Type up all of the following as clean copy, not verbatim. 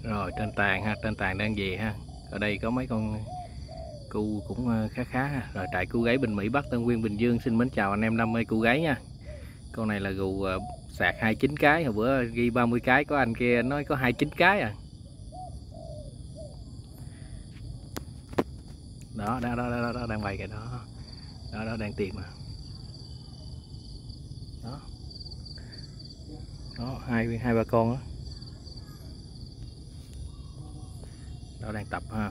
Rồi trên tàn ha, trên tàn đang về ha. Ở đây có mấy con cu cũng khá khá ha. Rồi trại cu gáy Bình Mỹ Bắc Tân Nguyên Bình Dương xin mến chào anh em đam mê cu gáy nha. Con này là gù sạc 29 cái, hồi bữa ghi 30 cái có anh kia nói có 29 cái à. Đó đó đang bày cái đó. Đó đang tìm mà. Đó. Đó, hai ba con đó. Đó đang tập ha.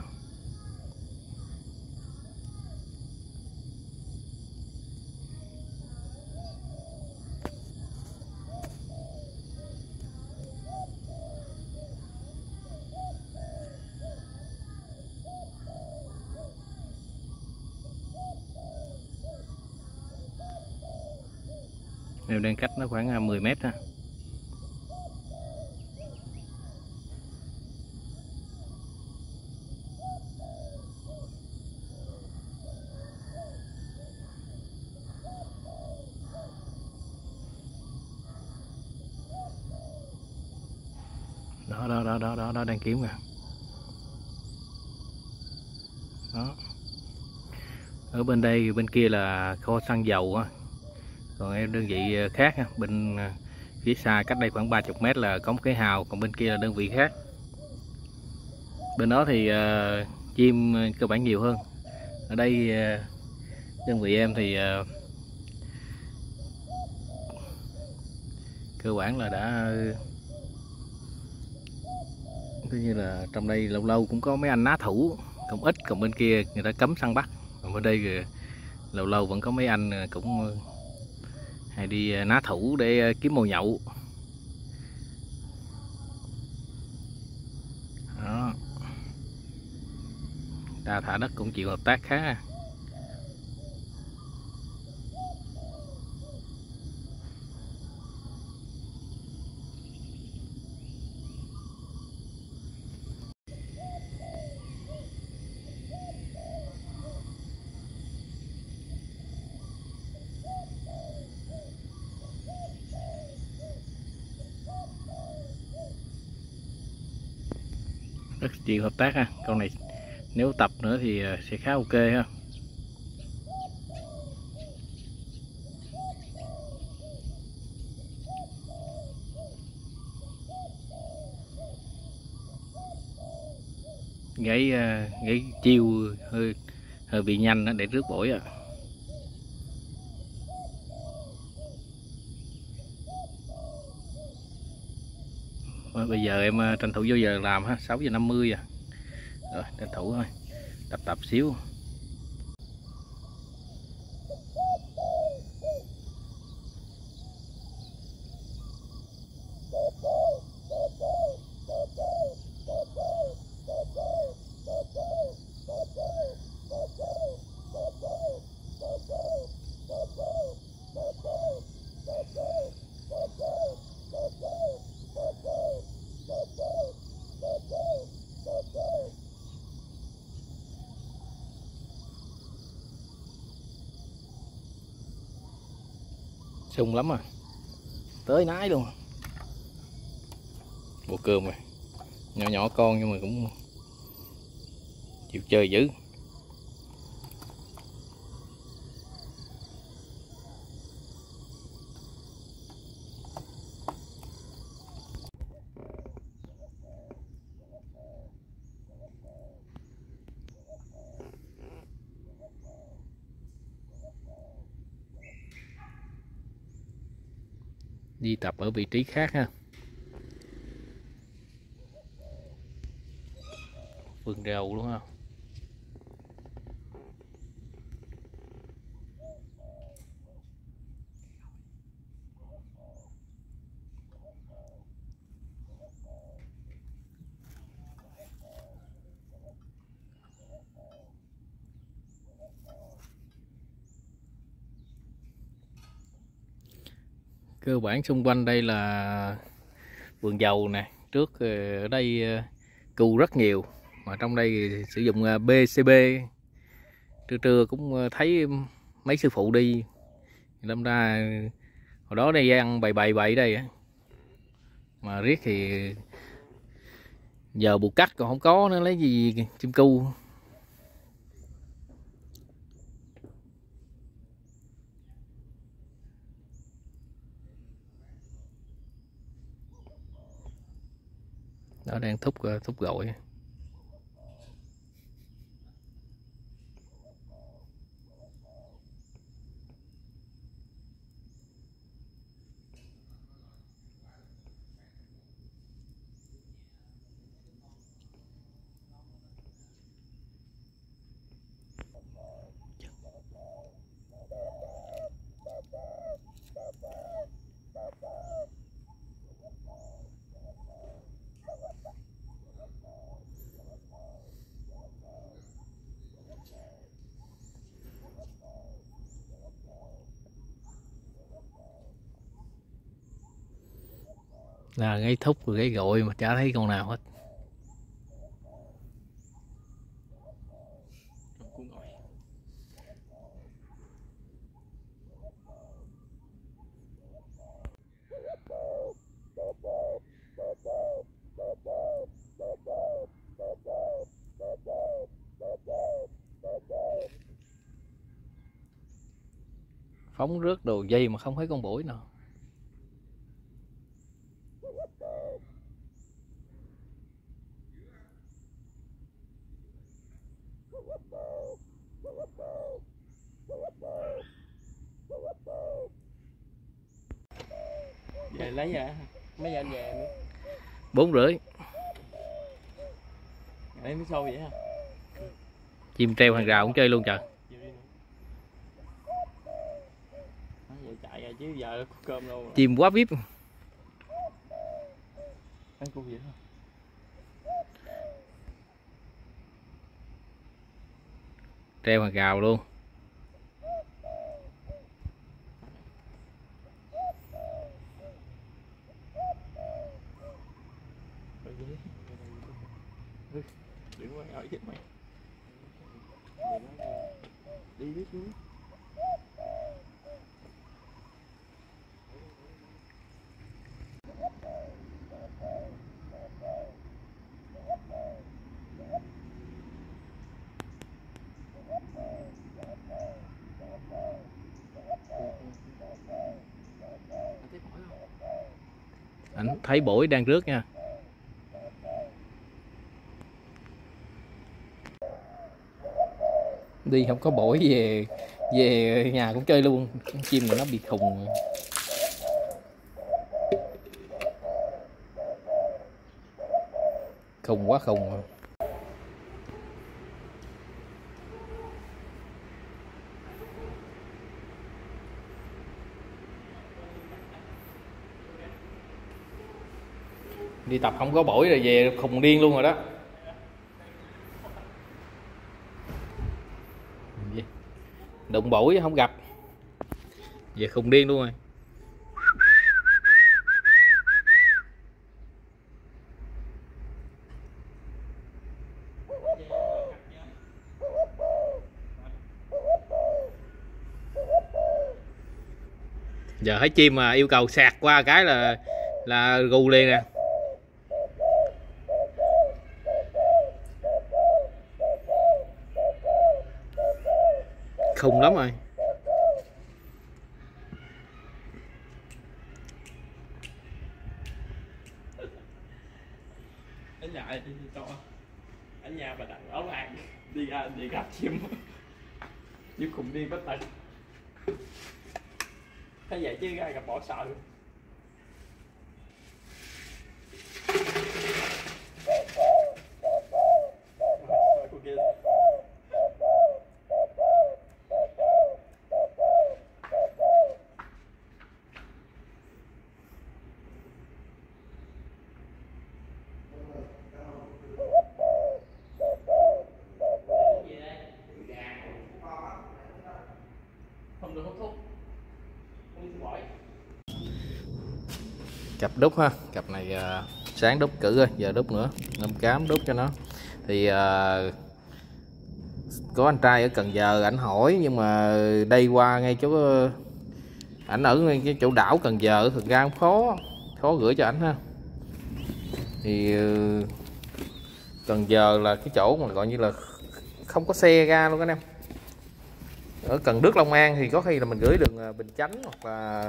Đều đang cách nó khoảng 10 mét ha. Đó đang kiếm nè. Đó. Ở bên đây bên kia là kho xăng dầu á. Còn em đơn vị khác ha, bên phía xa cách đây khoảng 30 mét là có một cái hào, còn bên kia là đơn vị khác. Bên đó thì chim cơ bản nhiều hơn. Ở đây đơn vị em thì cơ bản là đã coi như là trong đây lâu lâu cũng có mấy anh ná thủ cũng ít, còn bên kia người ta cấm săn bắt, còn bên đây lâu lâu vẫn có mấy anh cũng hay đi ná thủ để kiếm mồi nhậu. Đó. Ta thả đất cũng chịu hợp tác khá. Rất chịu hợp tác ha. Con này nếu tập nữa thì sẽ khá ok ha. Gãy chiêu hơi bị nhanh đó để rước bổi à. Bây giờ em tranh thủ vô giờ làm ha, 6 giờ 50 à. Rồi tranh thủ thôi, tập xíu. Sung lắm à, tới nái luôn. Bộ cơm rồi, nhỏ nhỏ con nhưng mà cũng chịu chơi dữ. Đi tập ở vị trí khác ha. Vườn rau luôn ha. Cơ bản xung quanh đây là vườn dầu nè. Trước ở đây cừu rất nhiều, mà trong đây sử dụng BCB. Trưa cũng thấy mấy sư phụ đi, đâm ra hồi đó đây ăn bày đây á, mà riết thì Giờ bù cắt còn không có nữa, lấy gì chim cu. Nó đang thúc gọi. Là gáy thúc rồi gáy gọi mà chả thấy con nào hết. Phóng rước đồ dây mà không thấy con bổi nào. Về lấy ra mấy giờ anh về nữa? 4:30. Lấy mới sâu vậy hả? Chim treo hàng rào cũng chơi luôn trời. Vậy chạy rồi chứ giờ có cơm đâu. Chim quá vip. Ăn cua vậy hả? Treo hàng rào luôn. Đừng có hỏi chết mày. Đi biết xuống. Anh thấy bổi đang rước nha. Đi không có bổi về nhà cũng chơi luôn. Con chim này nó bị khùng. Khùng quá khùng. Đi tập không có bổi rồi về khùng điên luôn rồi đó. Đụng bổi không gặp về khùng điên luôn rồi. Giờ thấy chim mà yêu cầu sạc qua cái là gù liền nè. Khùng lắm rồi. Ở nhà đi to. Ở nhà bà đặt áo vàng đi ra đi gặp chim. Như khùng điên bất tận. Thấy vậy chứ ai gặp bỏ sợ. Cặp đúc ha, cặp này sáng đúc cử rồi, giờ đúc nữa, ngâm cám đúc cho nó. Thì có anh trai ở Cần Giờ ảnh hỏi, nhưng mà đây qua ngay chỗ ảnh ở ngay cái chỗ đảo Cần Giờ, thực ra cũng khó gửi cho ảnh ha. Thì Cần Giờ là cái chỗ mà gọi như là không có xe ra luôn anh em. Ở Cần Đức, Long An thì có khi là mình gửi đường Bình Chánh hoặc là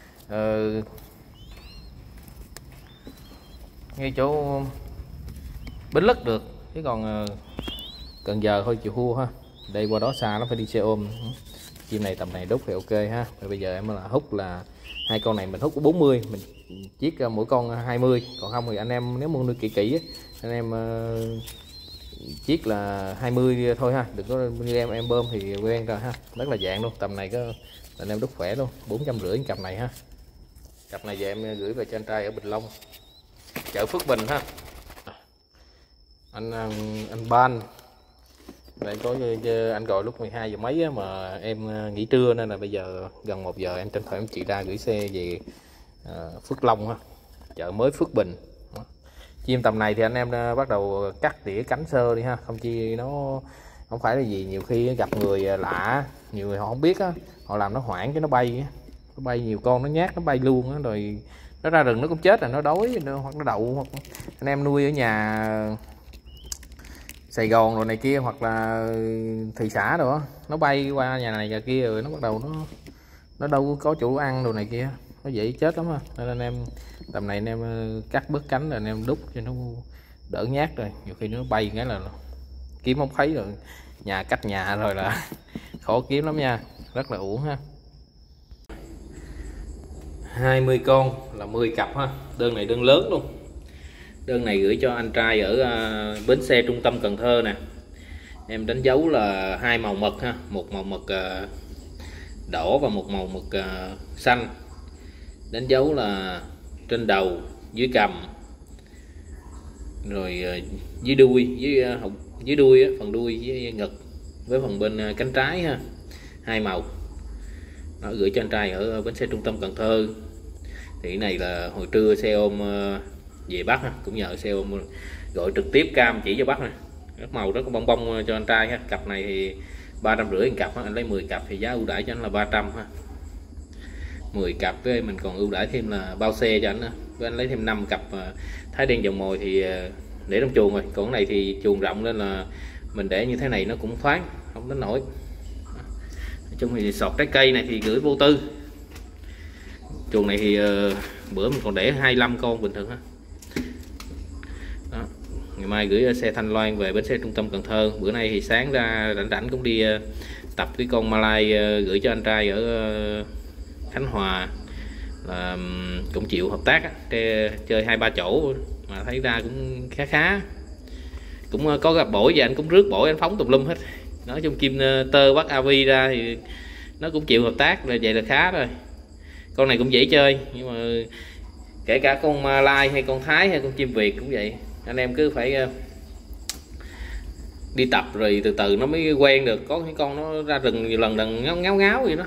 ngay chỗ Bến Lức được, chứ còn Cần Giờ thôi chịu thua ha. Đây qua đó xa nó phải đi xe ôm. Chim này tầm này đúc thì ok ha. Rồi bây giờ em là hút là hai con này mình hút có 40, mình chiết mỗi con 20, còn không thì anh em nếu muốn nuôi kỹ kỹ anh em chiết là 20 thôi ha, đừng có như em bơm thì quen rồi ha. Rất là dạng luôn, tầm này có anh em đúc khỏe luôn, 450 cặp này ha. Cặp này về em gửi về cho anh trai ở Bình Long, chợ Phước Bình ha. Anh Ban đây có anh gọi lúc 12 giờ mấy mà em nghỉ trưa nên là bây giờ gần 1 giờ em tranh thủ em chị ra gửi xe về Phước Long ha, chợ mới Phước Bình. Chim tầm này thì anh em bắt đầu cắt tỉa cánh sơ đi ha, không chi nó không phải là gì, nhiều khi gặp người lạ, nhiều người họ không biết á, họ làm nó hoảng cái nó bay nhiều con nó nhát nó bay luôn á, rồi nó ra rừng nó cũng chết, là nó đói hoặc nó đậu, hoặc anh em nuôi ở nhà Sài Gòn rồi này kia hoặc là thị xã rồi nó bay qua nhà này nhà kia rồi nó bắt đầu nó đâu có chỗ ăn đồ này kia, nó dễ chết lắm ha. Nên anh em tầm này anh em cắt bớt cánh rồi anh em đúc cho nó đỡ nhát, rồi nhiều khi nó bay cái là kiếm không thấy rồi, nhà cách nhà rồi là khó kiếm lắm nha, rất là uổng ha. 20 con là 10 cặp ha, đơn này đơn lớn luôn. Đơn này gửi cho anh trai ở bến xe trung tâm Cần Thơ nè. Em đánh dấu là 2 màu mực ha, một màu mực đỏ và một màu mực xanh. Đánh dấu là trên đầu, dưới cằm, rồi dưới đuôi, dưới đuôi phần đuôi với ngực với phần bên cánh trái ha. 2 màu. Nó gửi cho anh trai ở bến xe trung tâm Cần Thơ. Thì cái này là hồi trưa xe ôm về Bắc ha, cũng nhờ xe ôm gọi trực tiếp cam chỉ cho Bắc nè. Rất màu rất có bông bông cho anh trai ha. Cặp này thì 350 cặp ha. Anh lấy 10 cặp thì giá ưu đãi cho anh là 300 ha. 10 cặp với mình còn ưu đãi thêm là bao xe cho anh ha. Với anh lấy thêm 5 cặp thái đen dòng mồi thì để trong chuồng rồi. Còn cái này thì chuồng rộng nên là mình để như thế này nó cũng thoáng, không đến nổi. Nói chung thì sọt trái cây này thì gửi vô tư. Chuồng này thì bữa mình còn để 25 con bình thường ha. Đó. Ngày mai gửi xe Thanh Loan về bến xe trung tâm Cần Thơ. Bữa nay thì sáng ra rảnh cũng đi tập cái con Malay gửi cho anh trai ở Khánh Hòa, là cũng chịu hợp tác á, chơi 2-3 chỗ mà thấy ra cũng khá, cũng có gặp bổi và anh cũng rước bổi anh phóng tùm lum hết. Nói chung chim tơ bắt AV ra thì nó cũng chịu hợp tác rồi, vậy là khá rồi. Con này cũng dễ chơi, nhưng mà kể cả con Malay hay con Thái hay con chim Việt cũng vậy, anh em cứ phải đi tập rồi từ từ nó mới quen được. Có cái con nó ra rừng nhiều lần ngáo gì nó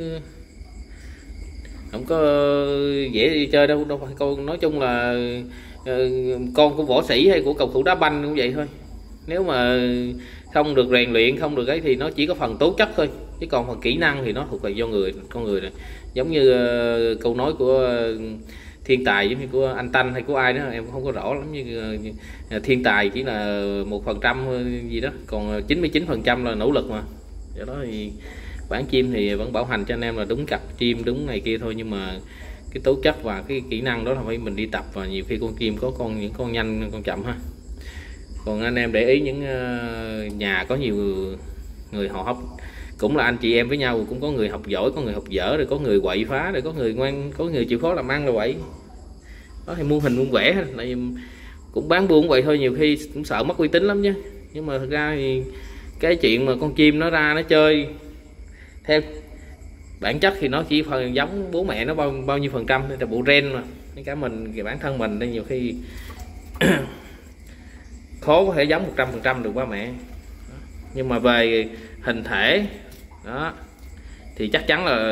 không có dễ đi chơi đâu phải con. Nói chung là con của võ sĩ hay của cầu thủ đá banh cũng vậy thôi, nếu mà không được rèn luyện không được ấy thì nó chỉ có phần tố chất thôi, chứ còn phần kỹ năng thì nó thuộc về do con người này. Giống như câu nói của thiên tài, giống như của anh Tanh hay của ai đó em cũng không có rõ lắm, như thiên tài chỉ là 1% gì đó, còn 99% là nỗ lực mà. Do đó thì bản chim thì vẫn bảo hành cho anh em là đúng cặp chim đúng này kia thôi, nhưng mà cái tố chất và cái kỹ năng đó là phải mình đi tập, và nhiều khi con chim có những con nhanh con chậm ha. Còn anh em để ý những nhà có nhiều người họ học, cũng là anh chị em với nhau, cũng có người học giỏi, có người học dở, rồi có người quậy phá, rồi có người ngoan, có người chịu khó làm ăn rồi vậy. Đó thì muôn hình muôn vẻ, lại cũng bán buôn vậy thôi, nhiều khi cũng sợ mất uy tín lắm chứ. Nhưng mà thực ra thì cái chuyện mà con chim nó ra nó chơi theo bản chất thì nó chỉ phần giống bố mẹ nó bao nhiêu %, là bộ gen mà. Cả mình thì bản thân mình đây nhiều khi khó có thể giống 100% được ba mẹ, nhưng mà về hình thể đó thì chắc chắn là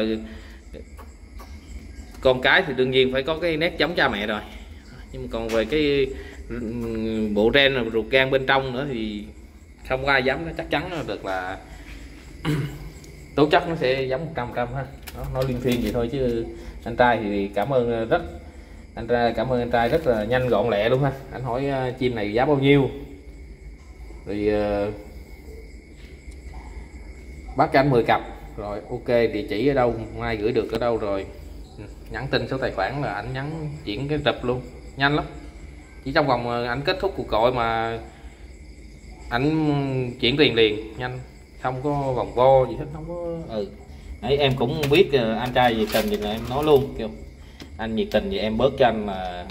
con cái thì đương nhiên phải có cái nét giống cha mẹ rồi, nhưng mà còn về cái bộ gen là ruột gan bên trong nữa thì không có ai dám, nó chắc chắn là được là tố chất nó sẽ giống 100% ha. Đó, nói liên phiên vậy thôi chứ anh trai thì cảm ơn anh trai rất là nhanh gọn lẹ luôn ha. Anh hỏi chim này giá bao nhiêu Rồi bắt cho anh 10 cặp. Rồi ok, địa chỉ ở đâu, mai gửi được ở đâu, rồi nhắn tin số tài khoản là anh nhắn chuyển cái rập luôn, nhanh lắm. Chỉ trong vòng anh kết thúc cuộc gọi mà anh chuyển tiền liền, nhanh, không có vòng vo gì hết, không có. Đấy, em cũng biết anh trai nhiệt tình thì là em nói luôn, kêu anh nhiệt tình thì em bớt cho anh là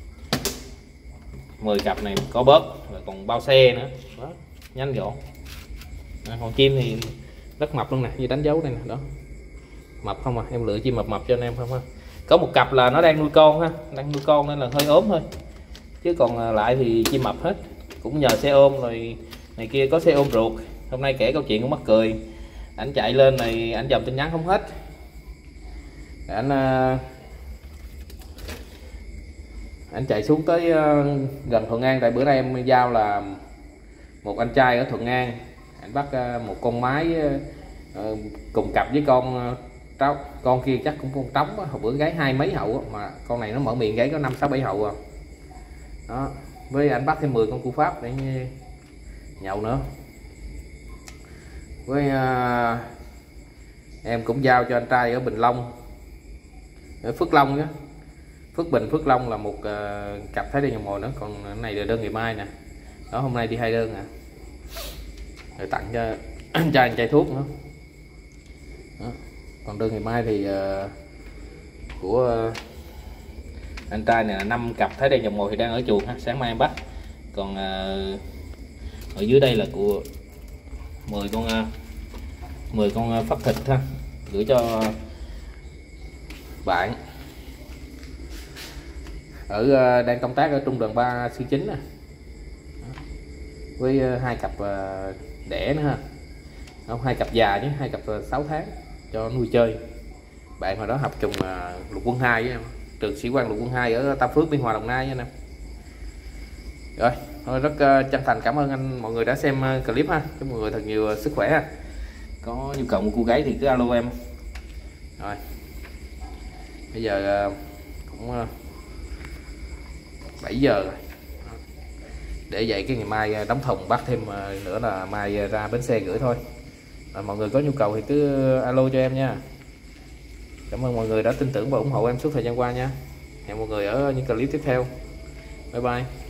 10 cặp này có bớt, rồi còn bao xe nữa. Đó, nhanh gọn. Còn chim thì rất mập luôn nè, như đánh dấu đây nè, đó mập không à, em lựa chim mập mập cho anh em không ha. Có một cặp là nó đang nuôi con ha, đang nuôi con nên là hơi ốm thôi, chứ còn lại thì chim mập hết. Cũng nhờ xe ôm rồi này kia, có xe ôm ruột. Hôm nay kể câu chuyện cũng mắc cười, anh chạy lên này anh dòng tin nhắn không hết, anh chạy xuống tới gần Thuận An, tại bữa nay em giao là một anh trai ở Thuận An, anh bắt một con mái cùng cặp với con trống, con kia chắc cũng con trống á, hồi bữa gáy 20 mấy hậu á, mà con này nó mở miệng gáy có 5, 6, 7 hậu à. Đó, với anh bắt thêm 10 con cu Pháp để nhậu nữa. Với em cũng giao cho anh trai ở Bình Long, ở Phước Long á, Phước Bình, Phước Long là một cặp Thái Đen Nhà Mồi nữa. Còn cái này là đơn ngày mai nè, đó hôm nay đi 2 đơn nè, rồi tặng cho anh trai thuốc nữa. Đó. Còn đơn ngày mai thì của anh trai này là 5 cặp Thái Đen Nhà Mồi thì đang ở chuồng ha, sáng mai em bắt. Còn ở dưới đây là của 10 con phát thịt ha, gửi cho bạn ở đang công tác ở trung đoàn 3 sư 9 nè, với 2 cặp đẻ nữa ha, không, 2 cặp già chứ, 2 cặp 6 tháng cho nuôi chơi. Bạn hồi đó học trùng lục quân 2 với em, trường sĩ quan lục quân 2 ở Tam Phước, Biên Hòa, Đồng Nai nha anh em. Rồi thôi, rất chân thành cảm ơn mọi người đã xem clip ha, chúc mọi người thật nhiều sức khỏe ha. Có nhu cầu một cô gái thì cứ alo em. Rồi bây giờ cũng 7 giờ rồi, để vậy cái ngày mai đóng thùng bắt thêm nữa là mai ra bến xe gửi thôi. Mọi người có nhu cầu thì cứ alo cho em nha. Cảm ơn mọi người đã tin tưởng và ủng hộ em suốt thời gian qua nha. Hẹn mọi người ở những clip tiếp theo. Bye bye.